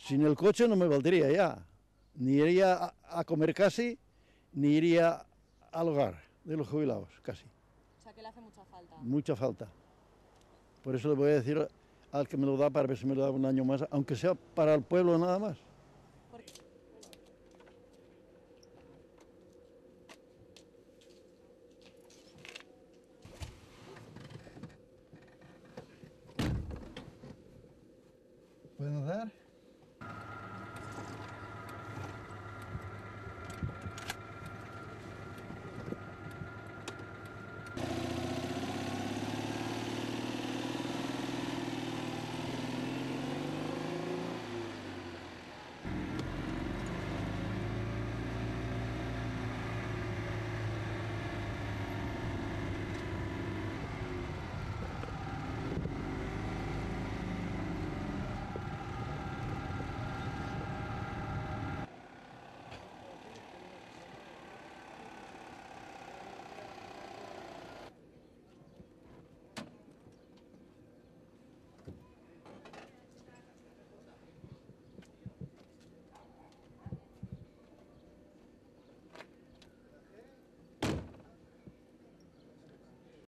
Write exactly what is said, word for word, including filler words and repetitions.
Sin el coche no me valdría ya. Ni iría a, a comer casi, ni iría al hogar de los jubilados, casi. O sea, que le hace mucha falta. Mucha falta. Por eso le voy a decir al que me lo da para ver si me lo da un año más, aunque sea para el pueblo nada más. ¿Por qué? ¿Pueden dar?